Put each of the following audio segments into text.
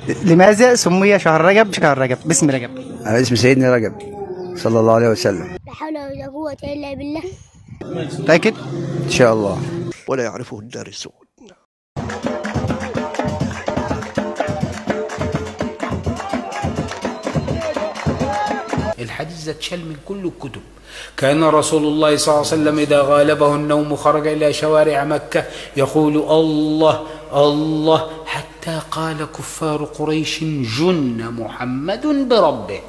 لماذا سمي شهر رجب شهر رجب باسم رجب؟ على اسم سيدنا رجب صلى الله عليه وسلم. لا حول ولا قوة إلا بالله. متأكد؟ إن شاء الله. ولا يعرفه الدارسون. الحديث ده اتشال من كل الكتب. كان رسول الله صلى الله عليه وسلم إذا غالبه النوم خرج إلى شوارع مكة يقول الله الله حتى قال كفار قريش جن محمد بربه.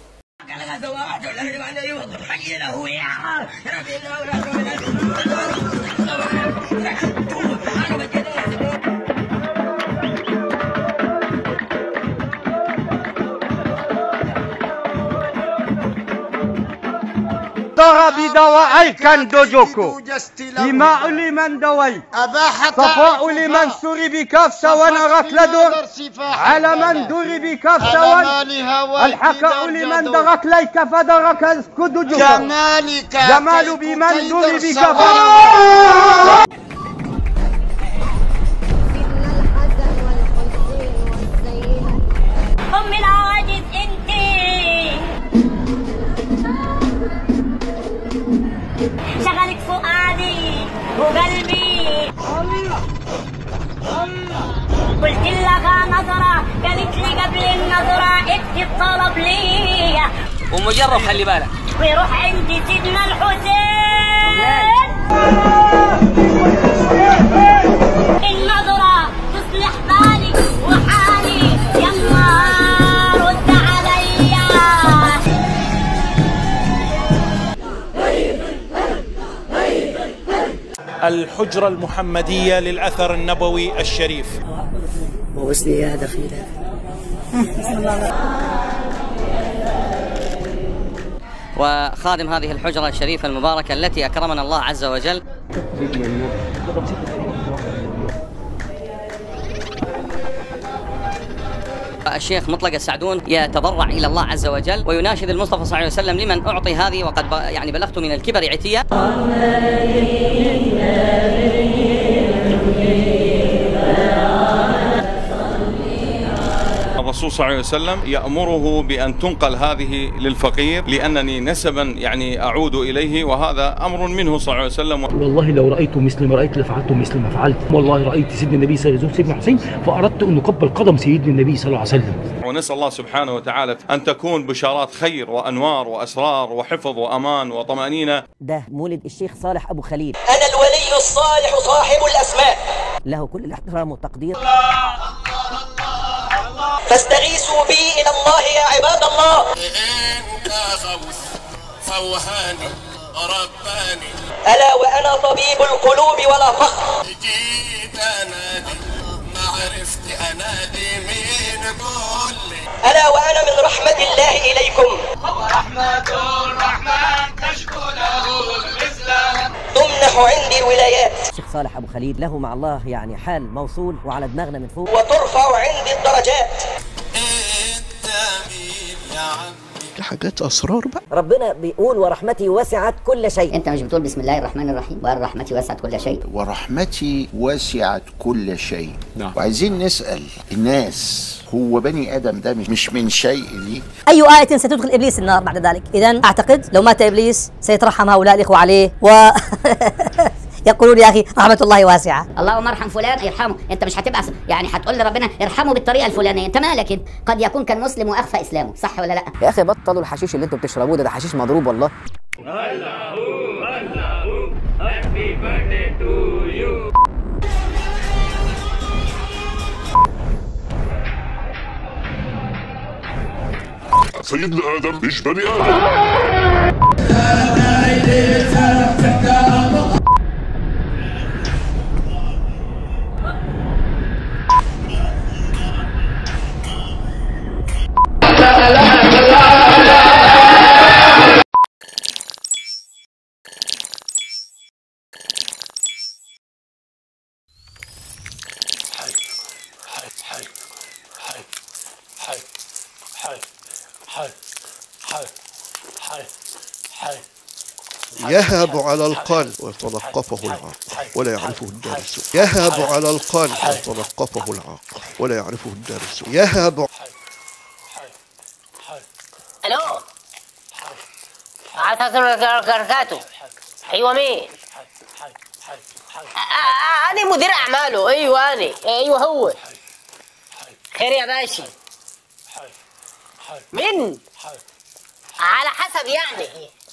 بدواء كان دوجوكو لماء لمن دوي صفاء لمن سري بكفس ونغت لدر على من دري بكفس الحكاء لمن درك ليك فدرك كدجوكو جمال بمن دري بكفس أم العواجز انتي شغلت فؤادي وقلبي قلت لها نظرة قالت لي قبل النظرة اكتب طلب لي ومجرب خلي بالك ويروح عند سيدنا الحسين النظرة تصلح بالي وحالي يما رد عليا. الحجرة المحمدية للأثر النبوي الشريف. ووصلي يا دخيلة. وخادم هذه الحجرة الشريفة المباركة التي أكرمنا الله عز وجل. الشيخ مطلق السعدون يتضرع إلى الله عز وجل ويناشد المصطفى صلى الله عليه وسلم لمن أعطي هذه وقد يعني بلغت من الكبر عتيا. الرسول صلى الله عليه وسلم يأمره بأن تنقل هذه للفقير لأنني نسبا يعني أعود إليه وهذا أمر منه صلى الله عليه وسلم. والله لو رأيت مثل ما رأيت لفعلت مثل ما فعلت. والله رأيت سيدنا النبي صلى الله عليه وسلم سيدنا حسين فأردت أن نقبل قدم سيدنا النبي صلى الله عليه وسلم. ونسأل الله سبحانه وتعالى أن تكون بشارات خير وأنوار وأسرار وحفظ وأمان وطمأنينة. ده مولد الشيخ صالح أبو خليل. أنا الولي الصالح صاحب الأسماء له كل الاحترام والتقدير. فاستغيثوا بي إلى الله يا عباد الله. انت غوث فوهاني رباني ألا وأنا طبيب القلوب ولا فخر. جيت أنادي ما عرفت أنادي مين قول لي. ألا وأنا من رحمة الله إليكم. رحمة الرحمن تشكو له الإسلام. تمنح عندي الولايات. الشيخ صالح أبو خليل له مع الله يعني حال موصول وعلى دماغنا من فوق. وترفع عندي الدرجات. انت مين يا عمي؟ حاجات أسرار بقى. ربنا بيقول ورحمتي وسعت كل شيء. انت مش بتقول بسم الله الرحمن الرحيم ورحمتي وسعت كل شيء؟ ورحمتي وسعت كل شيء. نعم. وعايزين نسأل الناس هو بني آدم ده مش من شيء ليه؟ أي آية ستدخل إبليس النار بعد ذلك؟ إذن أعتقد لو مات إبليس سيترحم هؤلاء الإخوة عليه يقولون يا أخي رحمة الله واسعة. اللهم ارحم فلان يرحمه. أنت مش هتبقى يعني هتقول لربنا ارحمه بالطريقة الفلانية. أنت مالك أنت؟ قد يكون كان مسلم وأخفى إسلامه، صح ولا لا؟ يا أخي بطلوا الحشيش اللي أنتوا بتشربوه ده حشيش مضروب والله. سيدنا آدم مش بني آدم. يهب على القلب ويتلقفه العاق ولا يعرفه الدارس. يهب على القلب ويتلقفه العاق ولا يعرفه الدارس. يهب. الو بركاته. ايوه مين؟ انا مدير اعماله. ايوه انا. ايوه هو. خير يا باشا. من على حسب يعني.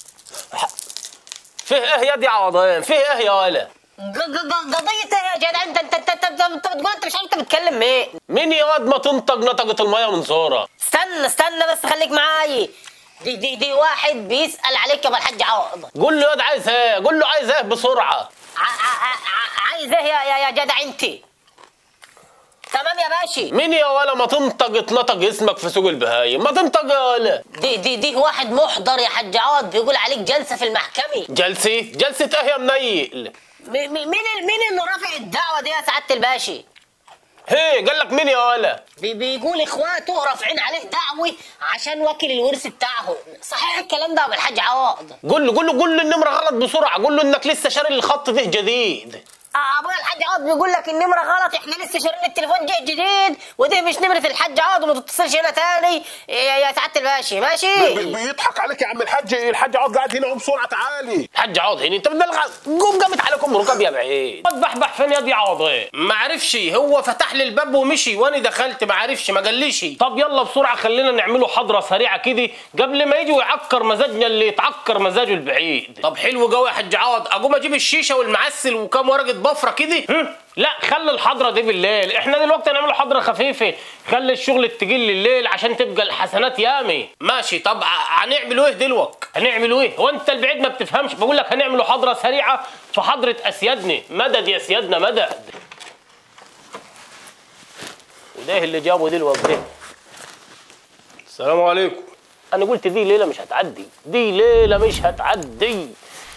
فيه ايه يا دي عوضين؟ فيه ايه يا ولا؟ قضية ايه يا جدع؟ انت بتقول انت مش عارف انت بتتكلم مين؟ مين يا واد ما تنطق نطقة المية من زورة؟ استنى بس خليك معاي. دي واحد بيسأل عليك يا ابو الحاج عوض. قول له يا واد عايز ايه؟ قول له عايز ايه بسرعة. عايز ايه يا جدع انت؟ تمام يا باشا. مين يا ولا ما تنطق نطق اسمك في سوق البهايم؟ ما تنطق يا ولا. دي واحد محضر يا حاج عوض بيقول عليك جلسة في المحكمة. جلسة ايه يا منيل؟ مين اللي رافع الدعوة دي يا سعادة الباشا؟ هي قال لك مين يا ولا؟ بيقول اخواته رافعين عليه دعوة عشان واكل الورث بتاعهم. صحيح الكلام ده يا ابو الحاج عوض؟ قول له النمرة غلط بسرعة. قول له انك لسه شاري الخط ده جديد. ابويا الحاج عوض بيقول لك النمره غلط. احنا لسه شارين التليفون جديد ودي مش نمره الحاج عوض وما تتصلش هنا تاني يا سعاده الباشا. ماشي. بيضحك عليك يا عم الحاج عوض قاعد هنا بسرعه. تعالي الحاج عوض هنا. انت بتبلغ. قوم قامت عليكم ركاب يا بعيد. بحبح فين يا دي عوض؟ ما عرفش. هو فتح لي الباب ومشي وانا دخلت ما عرفش ما قاليش. طب يلا بسرعه خلينا نعمله حضره سريعه كده قبل ما يجي ويعكر مزاجنا اللي يتعكر مزاجه البعيد. طب حلو قوي يا حاج عوض. اقوم اجيب الشيشه والمعسل وكام ورقه بفره كده؟ لا خلي الحضره دي بالليل. احنا دلوقتي هنعمل حضره خفيفه. خلي الشغل التقيل لليل عشان تبقى الحسنات يامي. ماشي. طب هنعملوا ايه دلوقتي؟ هنعملوا ايه؟ هو انت البعيد ما بتفهمش؟ بقول لك هنعملوا حضره سريعه في حضره اسيادنا. مدد يا سيادنا مدد. وده اللي جابه دلوقتي ده. السلام عليكم. انا قلت دي ليله مش هتعدي. دي ليله مش هتعدي.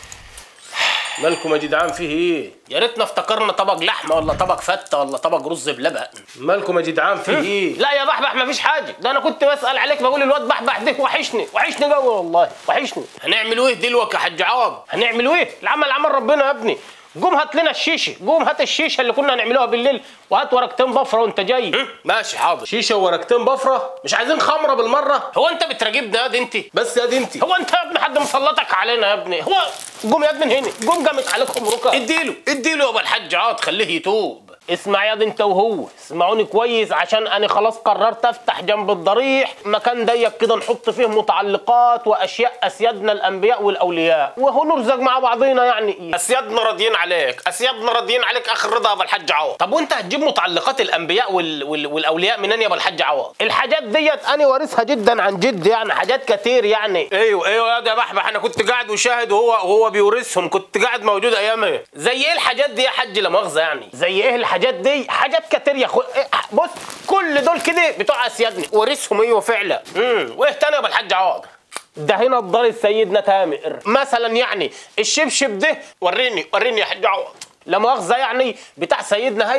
مالكم يا جدعان فيه ايه؟ يا ريتنا افتكرنا طبق لحمه ولا طبق فته ولا طبق رز بلبن. مالكم يا جدعان فيه ايه؟ لا يا بحبح مفيش حاجه. ده انا كنت بسال عليك بقول الواد بحبح ده وحشني قوي والله وحشني. هنعملوا ايه دلوقتي يا حاج عوض؟ هنعملوا ايه؟ العمل عمل ربنا يا ابني. قوم هات لنا الشيشه. قوم هات الشيشه اللي كنا هنعملوها بالليل وهات ورقتين بفره وانت جاي. ماشي حاضر. شيشه وورقتين بفره. مش عايزين خمره بالمره؟ هو انت بتراقبنا يا دي انت؟ بس يا دي انت. هو انت يا ابني حد مسلطك علينا يا ابني؟ هو قوم يا ابني من هنا. قوم قامت عليكم ركب. اديله يا ابو الحاج عوض خليه يتوب. اسمع يا دي انت وهو. اسمعوني كويس عشان انا خلاص قررت افتح جنب الضريح مكان ضيق كده نحط فيه متعلقات واشياء اسيادنا الانبياء والاولياء وهو نرزق مع بعضينا يعني. اسيادنا راضيين عليك. اسيادنا راضيين عليك اخر رضا يا ابو الحاج عوض. طب وانت هتجيب متعلقات الانبياء والاولياء منين يا ابو الحاج عوض؟ الحاجات ديت انا وارثها جدا عن جد يعني. حاجات كتير يعني. ايوه يا ده بحبح. انا كنت قاعد وشاهد وهو بيورثهم. كنت قاعد موجود ايامها. زي ايه الحاجات دي يا حاج لا مؤاخذه يعني؟ زي ايه الحاجات دي؟ حاجات كتير يا اخو. بص كل دول كده بتوع اسيادنا ورثهم. ايوه فعلا. وايه تاني يا ابو الحاج عوض؟ ده هنا الضار سيدنا تامر مثلا يعني. الشبشب ده وريني يا حاج عوض. لا مؤاخذه يعني بتاع سيدنا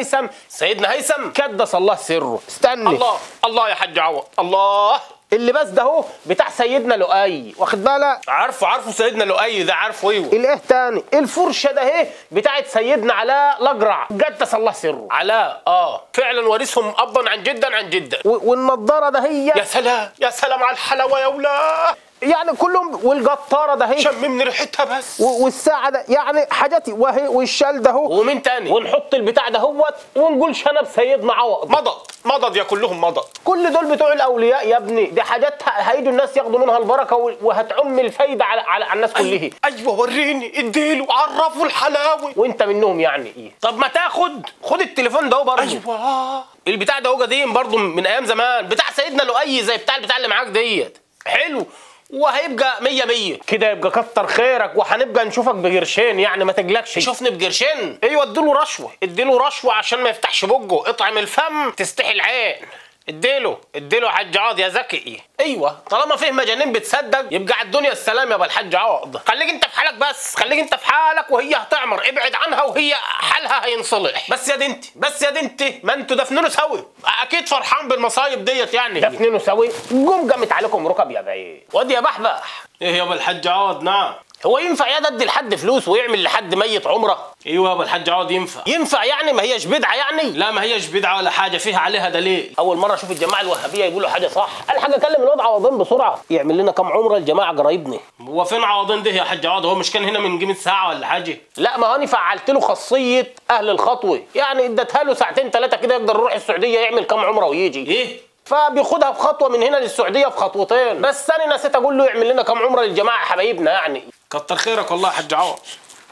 هيثم قدس الله سره. استني. الله يا حاج عوض. الله. اللي بس ده هو بتاع سيدنا لؤي. واخد بالك؟ عارفه سيدنا لؤي ده. عارفه. ايوه. الايه تاني؟ الفرشه ده اهي بتاعت سيدنا علاء الاقرع قدس الله سره. علاء فعلا وارثهم ابا عن جدا. والنضاره ده هي. يا سلام على الحلاوه يا ولاد. يعني كلهم. والقطاره ده هي شممني ريحتها بس. والساعه ده يعني حاجاتي وهي. والشال ده هو. ومين تاني؟ ونحط البتاع ده هوت ونقول شنب سيدنا عوض. مضض يا كلهم مضض. كل دول بتوع الاولياء يا ابني. دي حاجات هيجوا الناس ياخدوا منها البركه وهتعم الفايده على الناس كلها. ايوه وريني. اديله عرفوا الحلاوه. وانت منهم يعني ايه؟ طب ما خد التليفون ده هو برضه. ايوه البتاع ده هو قديم برضه من ايام زمان. بتاع سيدنا لؤي زي البتاع اللي معاك ديت. حلو. وهيبقى 100 كده. يبقى كتر خيرك وهنبقى نشوفك بقرشين يعني. ما تقلقش. تشوفني بقرشين؟ ايوه اديله رشوه عشان ما يفتحش بقه. اطعم الفم تستحي العين. اديله يا حاج عوض يا ذكي. ايوه طالما فيه مجانين بتصدق يبقى على الدنيا السلام يا ابو الحاج عوض. خليك انت في حالك بس. خليك انت في حالك وهي هتعمر. ابعد عنها وهي حالها هينصلح. بس يا دي انت ما انتوا دفنينه سوي. اكيد فرحان بالمصايب ديت يعني. دفنينه سوي. قامت عليكم ركب يا بعيد. وادي يا بحبح. ايه يا ابو الحاج عوض؟ نعم. هو ينفع يا ده ادي لحد فلوس ويعمل لحد ميت عمره؟ ايوه يابا الحاج عوض ينفع. ينفع يعني؟ ما هيش بدعه يعني؟ لا ما هيش بدعه ولا حاجه، فيها عليها دليل. اول مره اشوف الجماعه الوهابيه يقولوا حاجه صح. انا حاجه اكلم الواد عوضين بسرعه يعمل لنا كام عمره الجماعه قرايبنا. هو فين عوضين ده يا حاج عوض؟ هو مش كان هنا من قيمه ساعه ولا حاجه؟ لا ما هاني فعلت له خاصيه اهل الخطوه، يعني اديتها له ساعتين ثلاثه كده يقدر يروح السعوديه يعمل كام عمره ويجي. ايه؟ فبياخدها في خطوه من هنا للسعوديه في خطوتين، بس انا نسيت اقول له يعمل لنا كام عمره للجماعه حبايبنا يعني. كتر خيرك والله يا حاج عوض.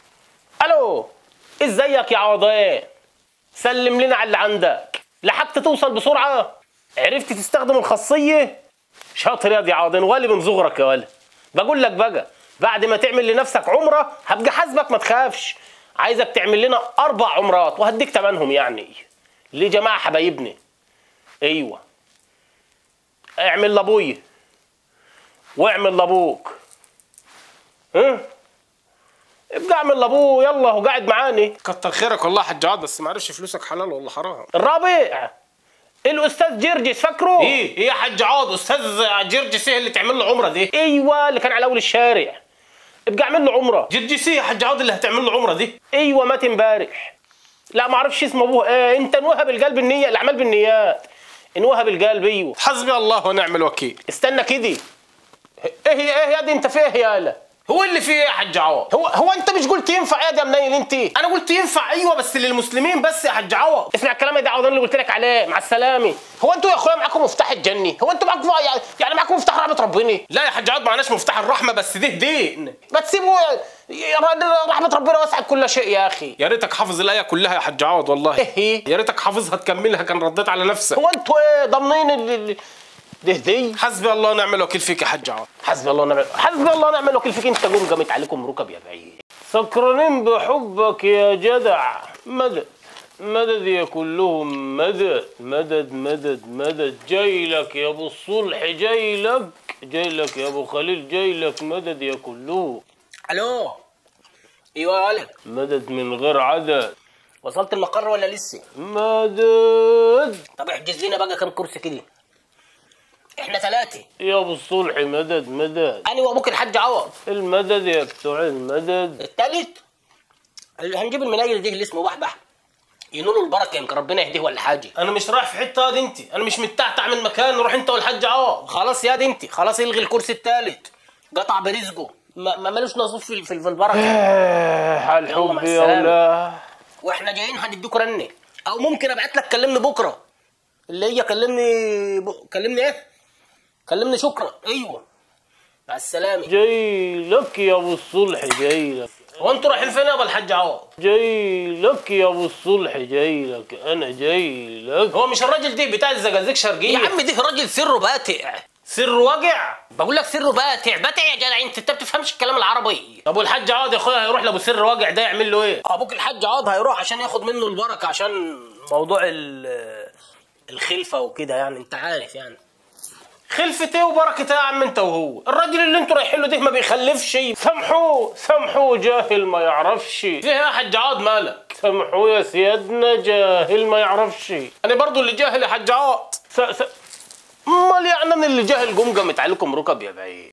الو ازيك يا عوضين؟ سلم لنا على اللي عندك. لحقت توصل بسرعه؟ عرفت تستخدم الخاصيه؟ شاطر يا دي عوضين، والي من صغرك يا ولد. بقول لك بقى بعد ما تعمل لنفسك عمره هبقى حاسبك ما تخافش. عايزك تعمل لنا 4 عمرات وهديك ثمنهم يعني لجماعه حبايبنا. ايوه اعمل لابويا واعمل لابوك. ها؟ ابقى اعمل لابوه يلا، هو قاعد معاني. كتر خيرك والله يا حاج عوض، بس ما عرفش فلوسك حلال ولا حرام. الرابع الاستاذ جرجس، فاكره؟ ايه يا حاج عوض؟ استاذ جرجس ايه اللي تعمل له عمره دي؟ ايوه اللي كان على اول الشارع. ابقى اعمل له عمره. جرجس ايه يا حاج عوض اللي هتعمل له عمره دي؟ ايوه مات امبارح. لا ما اعرفش اسم ابوه ايه. انت نوهب القلب النيه، الاعمال بالنيات. نوهب القلب. ايوه حسبي الله ونعم الوكيل. استنى كده. ايه يا دي انت فيه يالا؟ هو اللي فيه ايه يا حاج عوض؟ هو انت مش قلت ينفع يا دي يا منيل انت؟ انا قلت ينفع ايوه بس للمسلمين بس يا حاج عوض. اسمع الكلام ده عوضان اللي قلت لك عليه. مع السلامه. هو انتوا يا اخويا معاكم مفتاح الجنه؟ هو انتوا معاكم يعني معاكم مفتاح رحمه ربنا؟ لا يا حاج عوض معناش مفتاح الرحمه، بس ده دين. ما تسيبوا رحمه ربنا وسعت كل شيء يا اخي. يا ريتك حافظ الايه كلها يا حاج عوض والله. ايه يا ريتك حافظها تكملها، كان رديت على نفسك. هو انتوا ايه ضامنين دي؟ حسبي الله ونعم الوكيل فيك يا حاج عوض. حسبي الله ونعم الوكيل فيك. انت قامت عليكم ركب يا بعيد. سكرانين بحبك يا جدع. مدد مدد يا كلهم، مدد مدد مدد مدد. جاي لك يا ابو الصلح، جاي لك يا ابو خليل، جاي لك مدد يا كلهم. الو ايوه يا ولد. مدد من غير عدد. وصلت المقر ولا لسه؟ مدد. طب احجز لنا بقى كام كرسي كده؟ احنا 3 يا ابو الصلح. مدد مدد. انا وابوك الحاج عوض. المدد يا بتوع المدد. الثالث هنجيب المنايل دي اللي اسمه بحبح ينولوا البركه، يمكن ربنا يهديه ولا حاجه. انا مش رايح في حته يا دي انت، انا مش متعتع من مكان، روح انت والحاج عوض. خلاص يا دي انت، خلاص الغي الكرسي الثالث، قطع برزقه، مالوش نصيب في البركه. على الحب يا ولا. واحنا جايين هنديك رنه، او ممكن ابعت لك كلمني بكره، اللي هي كلمني ايه؟ كلمني شكرا. ايوه مع السلامه. جاي لك يا ابو الصلح، جاي لك. هو انتوا رايحين فين يا ابو الحاج عوض؟ جاي لك يا ابو الصلح، جاي لك، انا جاي لك. هو مش الراجل ده بتاع الزقازيق شرقيه؟ يا عم ده راجل سره باتع. سره وجع؟ بقول لك سره باتع يا جدع، انت بتفهمش الكلام العربي. طب والحاج عوض يا اخويا هيروح لابو سر وجع ده يعمل له ايه؟ ابوك الحاج عوض هيروح عشان ياخد منه البركه، عشان موضوع الخلفه وكده يعني، انت عارف يعني. خلفة ايه وبركة ايه يا عم انت وهو؟ الراجل اللي انتوا رايحين له ده ما بيخلفش. سامحوه جاهل ما يعرفش. فيه يا حاج عوض مالك؟ سامحوه يا سيادنا جاهل ما يعرفش. انا برضو اللي جاهل يا حاج عوض. امال يعني انا اللي جاهل قمت عليكم ركب يا بعيد.